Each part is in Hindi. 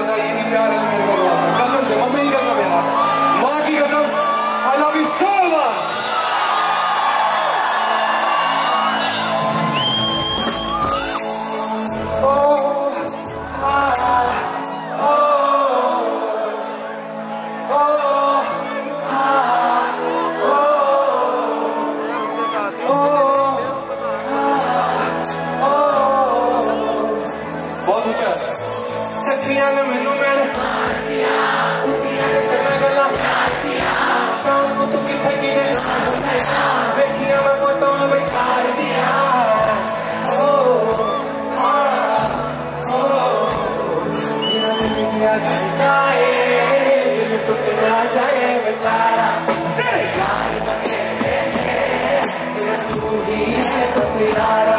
आता है, यही प्यार है मेरे को आता है। कसम से, मम्मी की कसम यार, माँ की कसम, I love you so much। बहुत ऊंचा सखियां ने मैनू मेरे उठियां ने चना गला शाम को तू किथे गिरे देखिया मैं फोटो में बैठा दिया मेरा दिल जिया घंटा दिल टूट ना जाए बेचारा तू ही है तस्वीरारा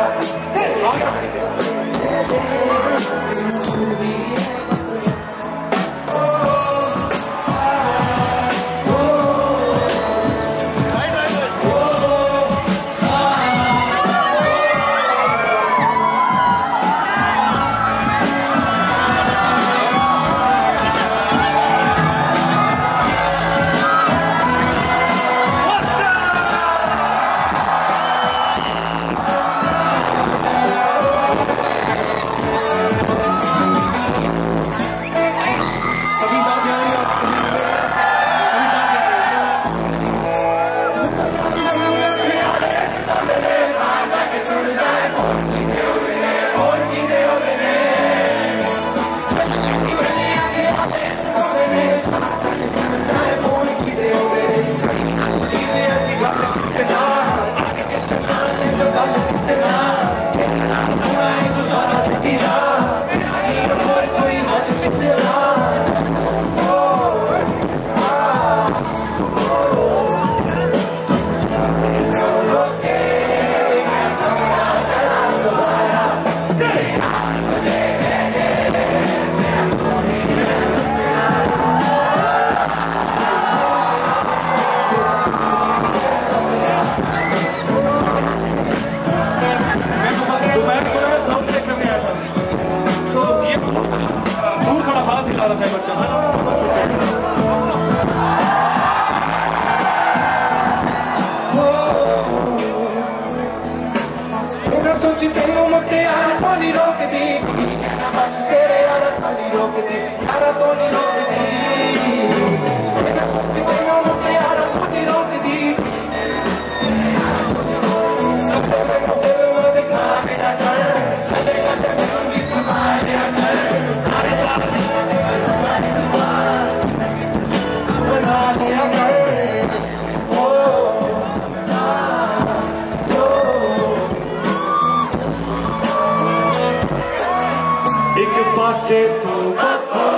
एक पासे तो